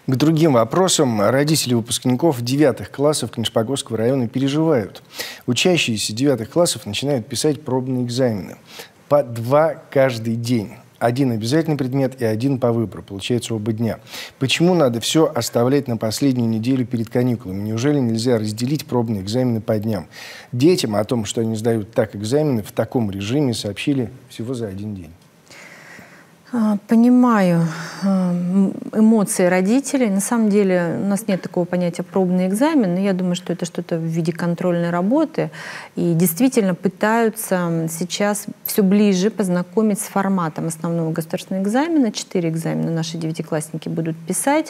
К другим вопросам родители выпускников 9 классов Книжпогорского района переживают. Учащиеся 9 классов начинают писать пробные экзамены. По 2 каждый день. 1 обязательный предмет и 1 по выбору. Получается оба дня. Почему надо все оставлять на последнюю неделю перед каникулами? Неужели нельзя разделить пробные экзамены по дням? Детям о том, что они сдают так экзамены в таком режиме, сообщили всего за 1 день. Понимаю эмоции родителей. На самом деле у нас нет такого понятия пробный экзамен, но я думаю, что это что-то в виде контрольной работы. И действительно пытаются сейчас все ближе познакомить с форматом основного государственного экзамена. 4 экзамена наши девятиклассники будут писать.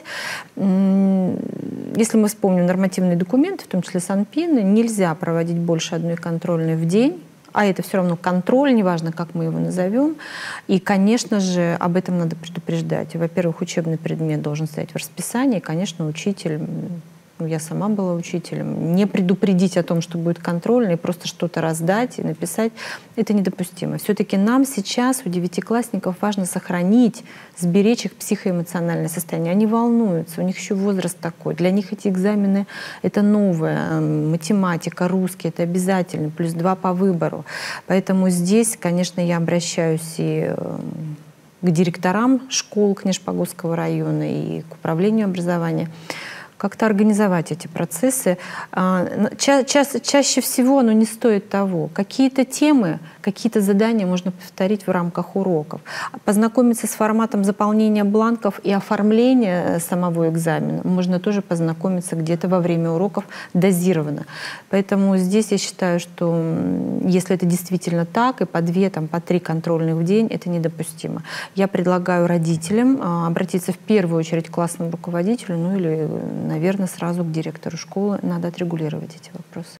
Если мы вспомним нормативные документы, в том числе Санпин, нельзя проводить больше 1 контрольной в день. А это все равно контроль, неважно, как мы его назовем. И, конечно же, об этом надо предупреждать. Во-первых, учебный предмет должен стоять в расписании. И, конечно, учитель, я сама была учителем, не предупредить о том, что будет контрольный, и просто что-то раздать и написать, это недопустимо. Все-таки нам сейчас, у девятиклассников, важно сохранить, сберечь их психоэмоциональное состояние. Они волнуются, у них еще возраст такой. Для них эти экзамены — это новое. Математика, русский — это обязательно, плюс 2 по выбору. Поэтому здесь, конечно, я обращаюсь и к директорам школ Книжпогорского района, и к управлению образования, как-то организовать эти процессы. Чаще всего оно не стоит того. Какие-то темы, какие-то задания можно повторить в рамках уроков. Познакомиться с форматом заполнения бланков и оформления самого экзамена можно тоже познакомиться где-то во время уроков дозированно. Поэтому здесь я считаю, что если это действительно так, и по 2, по 3 контрольных в день, это недопустимо. Я предлагаю родителям обратиться в первую очередь к классному руководителю, или наверное, сразу к директору школы. Надо отрегулировать эти вопросы.